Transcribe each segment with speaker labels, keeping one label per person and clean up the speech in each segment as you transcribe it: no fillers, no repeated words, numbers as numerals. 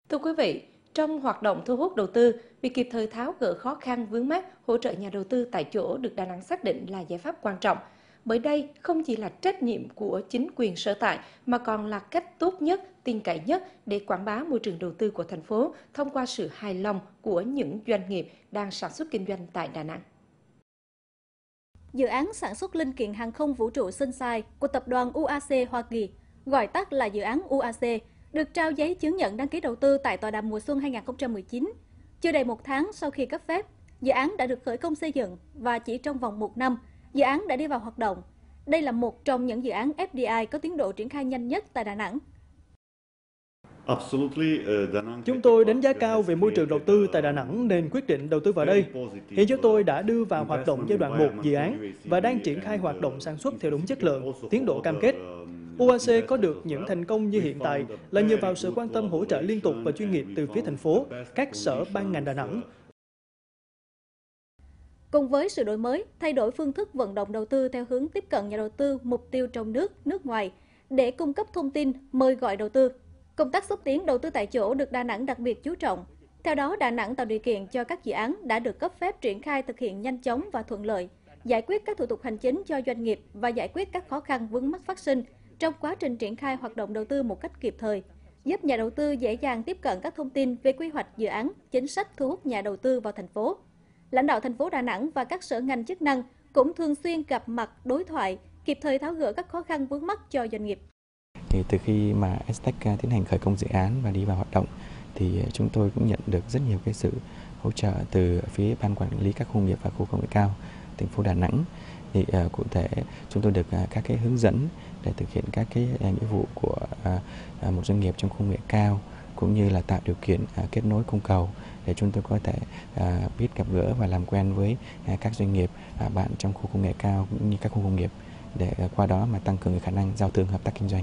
Speaker 1: Thưa quý vị, trong hoạt động thu hút đầu tư, việc kịp thời tháo gỡ khó khăn vướng mắc, hỗ trợ nhà đầu tư tại chỗ được Đà Nẵng xác định là giải pháp quan trọng. Bởi đây không chỉ là trách nhiệm của chính quyền sở tại mà còn là cách tốt nhất, tin cậy nhất để quảng bá môi trường đầu tư của thành phố thông qua sự hài lòng của những doanh nghiệp đang sản xuất kinh doanh tại Đà Nẵng.
Speaker 2: Dự án sản xuất linh kiện hàng không vũ trụ Sunshine của tập đoàn UAC Hoa Kỳ, gọi tắt là dự án UAC, được trao giấy chứng nhận đăng ký đầu tư tại tọa đàm mùa xuân 2019. Chưa đầy một tháng sau khi cấp phép, dự án đã được khởi công xây dựng và chỉ trong vòng 1 năm, dự án đã đi vào hoạt động. Đây là một trong những dự án FDI có tiến độ triển khai nhanh nhất tại Đà Nẵng.
Speaker 3: Chúng tôi đánh giá cao về môi trường đầu tư tại Đà Nẵng nên quyết định đầu tư vào đây. Hiện chúng tôi đã đưa vào hoạt động giai đoạn 1 dự án và đang triển khai hoạt động sản xuất theo đúng chất lượng, tiến độ cam kết. UAC có được những thành công như hiện tại là nhờ vào sự quan tâm hỗ trợ liên tục và chuyên nghiệp từ phía thành phố, các sở ban ngành Đà Nẵng.
Speaker 2: Cùng với sự đổi mới, thay đổi phương thức vận động đầu tư theo hướng tiếp cận nhà đầu tư mục tiêu trong nước, nước ngoài để cung cấp thông tin, mời gọi đầu tư. Công tác xúc tiến đầu tư tại chỗ được Đà Nẵng đặc biệt chú trọng. Theo đó, Đà Nẵng tạo điều kiện cho các dự án đã được cấp phép triển khai thực hiện nhanh chóng và thuận lợi, giải quyết các thủ tục hành chính cho doanh nghiệp và giải quyết các khó khăn vướng mắc phát sinh trong quá trình triển khai hoạt động đầu tư một cách kịp thời, giúp nhà đầu tư dễ dàng tiếp cận các thông tin về quy hoạch dự án, chính sách thu hút nhà đầu tư vào thành phố. Lãnh đạo thành phố Đà Nẵng và các sở ngành chức năng cũng thường xuyên gặp mặt đối thoại, kịp thời tháo gỡ các khó khăn vướng mắc cho doanh nghiệp.
Speaker 4: Thì từ khi mà Aztec tiến hành khởi công dự án và đi vào hoạt động thì chúng tôi cũng nhận được rất nhiều cái sự hỗ trợ từ phía ban quản lý các khu công nghiệp và khu công nghệ cao thành phố Đà Nẵng. Thì cụ thể chúng tôi được các cái hướng dẫn để thực hiện các cái nghĩa vụ của một doanh nghiệp trong khu công nghệ cao, cũng như là tạo điều kiện kết nối cung cầu để chúng tôi có thể biết gặp gỡ và làm quen với các doanh nghiệp bạn trong khu công nghệ cao cũng như các khu công nghiệp, để qua đó mà tăng cường khả năng giao thương hợp tác kinh doanh.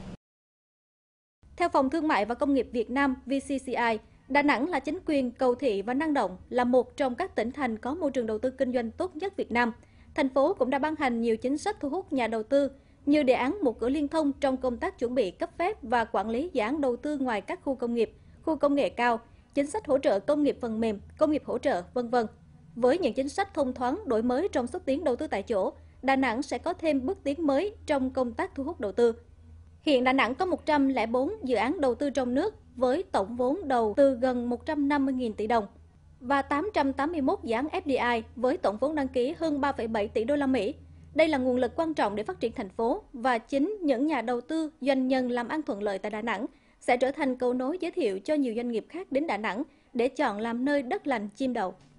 Speaker 2: Theo Phòng Thương mại và Công nghiệp Việt Nam VCCI, Đà Nẵng là chính quyền cầu thị và năng động, là một trong các tỉnh thành có môi trường đầu tư kinh doanh tốt nhất Việt Nam. Thành phố cũng đã ban hành nhiều chính sách thu hút nhà đầu tư như đề án một cửa liên thông trong công tác chuẩn bị cấp phép và quản lý dự án đầu tư ngoài các khu công nghiệp, khu công nghệ cao, chính sách hỗ trợ công nghiệp phần mềm, công nghiệp hỗ trợ, v.v. Với những chính sách thông thoáng đổi mới trong xúc tiến đầu tư tại chỗ, Đà Nẵng sẽ có thêm bước tiến mới trong công tác thu hút đầu tư. Hiện Đà Nẵng có 104 dự án đầu tư trong nước với tổng vốn đầu tư gần 150.000 tỷ đồng và 881 dự án FDI với tổng vốn đăng ký hơn 3,7 tỷ đô la Mỹ. Đây là nguồn lực quan trọng để phát triển thành phố, và chính những nhà đầu tư, doanh nhân làm ăn thuận lợi tại Đà Nẵng sẽ trở thành cầu nối giới thiệu cho nhiều doanh nghiệp khác đến Đà Nẵng để chọn làm nơi đất lành chim đậu.